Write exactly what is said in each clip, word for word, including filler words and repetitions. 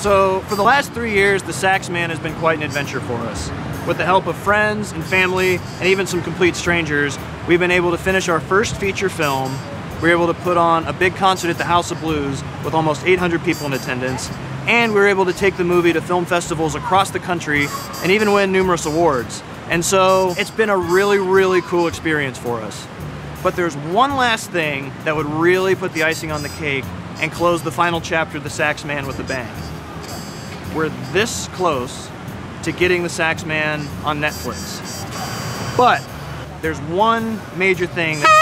So for the last three years, the Saxman has been quite an adventure for us. With the help of friends and family, and even some complete strangers, we've been able to finish our first feature film. We were able to put on a big concert at the House of Blues with almost eight hundred people in attendance, and we were able to take the movie to film festivals across the country and even win numerous awards. And so it's been a really, really cool experience for us. But there's one last thing that would really put the icing on the cake and close the final chapter of the Saxman with a bang. We're this close to getting the Saxman on Netflix. But there's one major thing that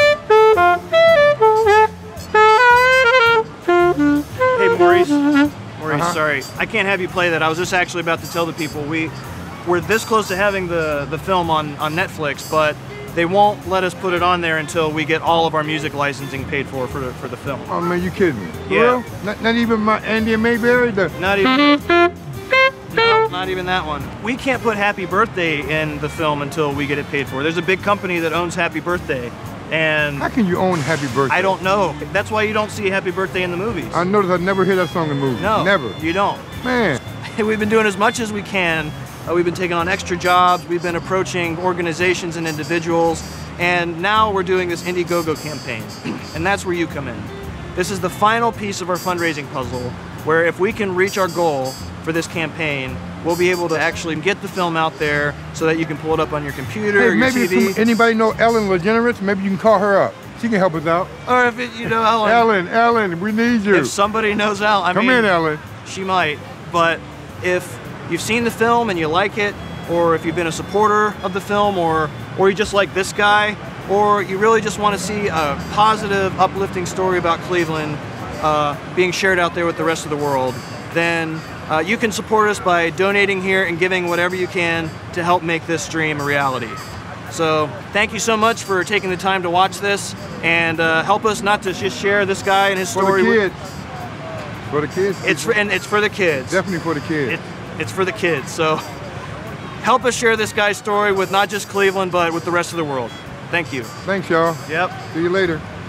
stands... Hey, Maurice. Maurice, uh-huh. Sorry. I can't have you play that. I was just actually about to tell the people we, we're this close to having the, the film on, on Netflix, but they won't let us put it on there until we get all of our music licensing paid for for the, for the film. Oh man, you kidding me? For yeah. Real? Not, not even my Andy and Mayberry? The... Not even. No, not even that one. We can't put Happy Birthday in the film until we get it paid for. There's a big company that owns Happy Birthday. And how can you own Happy Birthday? I don't know. That's why you don't see Happy Birthday in the movies. I noticed I never hear that song in movies. No, never. You don't. Man. We've been doing as much as we can. Uh, we've been taking on extra jobs. We've been approaching organizations and individuals. And now we're doing this Indiegogo campaign. And that's where you come in. This is the final piece of our fundraising puzzle, where if we can reach our goal for this campaign, we'll be able to actually get the film out there so that you can pull it up on your computer hey, or your maybe T V. Some, anybody know Ellen LeGeneres? Maybe you can call her up. She can help us out. Or if it, you know Ellen. Ellen, Ellen, we need you. If somebody knows Ellen, I Come mean, in, Ellen. She might. But if you've seen the film and you like it, or if you've been a supporter of the film, or or you just like this guy, or you really just want to see a positive, uplifting story about Cleveland uh, being shared out there with the rest of the world, then uh, you can support us by donating here and giving whatever you can to help make this dream a reality. So thank you so much for taking the time to watch this, and uh, help us not to just share this guy and his story. For the kids. For the kids. It's for, and it's for the kids. Definitely for the kids. It, it's for the kids. So help us share this guy's story with not just Cleveland, but with the rest of the world. Thank you. Thanks, y'all. Yep. See you later.